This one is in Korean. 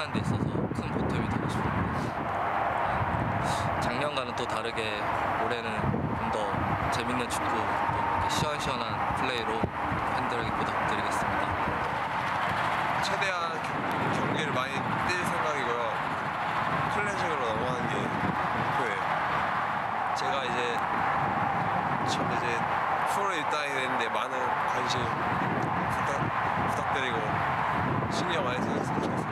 하는 데 있어서 큰 보탬이 되고 싶습니다. 작년과는 또 다르게 올해는 좀 더 재밌는 축구, 또 이렇게 시원시원한 플레이로 팬들에게 보답드리겠습니다. 최대한 경기를 많이 뛸 생각이고요. 클래식으로 넘어가는 게 목표예요. 제가 이제 프로에 입단이 됐는데 많은 관심 부탁드리고 신경 많이 써주셨으면 좋겠습니다.